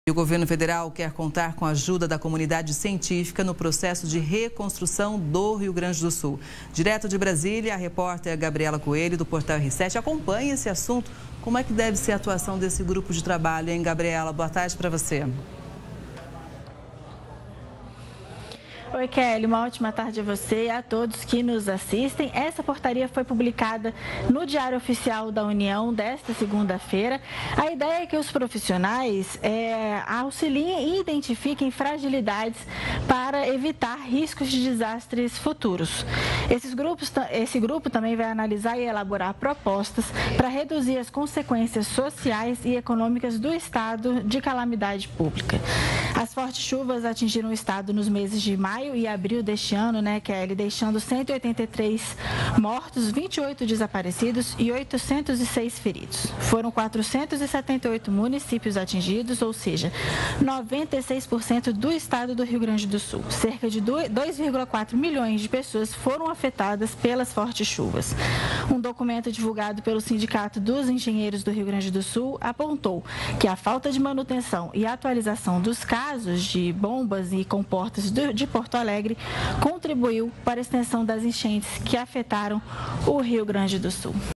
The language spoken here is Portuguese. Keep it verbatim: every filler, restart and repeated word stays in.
O governo federal quer contar com a ajuda da comunidade científica no processo de reconstrução do Rio Grande do Sul. Direto de Brasília, a repórter Gabriela Coelho, do Portal R sete, acompanha esse assunto. Como é que deve ser a atuação desse grupo de trabalho, hein, Gabriela? Boa tarde para você. Oi, Kelly, uma ótima tarde a você e a todos que nos assistem. Essa portaria foi publicada no Diário Oficial da União desta segunda-feira. A ideia é que os profissionais é, auxiliem e identifiquem fragilidades para evitar riscos de desastres futuros. Esses grupos, esse grupo também vai analisar e elaborar propostas para reduzir as consequências sociais e econômicas do estado de calamidade pública. As fortes chuvas atingiram o estado nos meses de maio e abril deste ano, né, Kelly, deixando cento e oitenta e três mortos, vinte e oito desaparecidos e oitocentos e seis feridos. Foram quatrocentos e setenta e oito municípios atingidos, ou seja, noventa e seis por cento do estado do Rio Grande do Sul. Cerca de dois vírgula quatro milhões de pessoas foram afetadas pelas fortes chuvas. Um documento divulgado pelo Sindicato dos Engenheiros do Rio Grande do Sul apontou que a falta de manutenção e atualização dos casos de bombas e comportas de Porto Alegre contribuiu para a extensão das enchentes que afetaram o Rio Grande do Sul.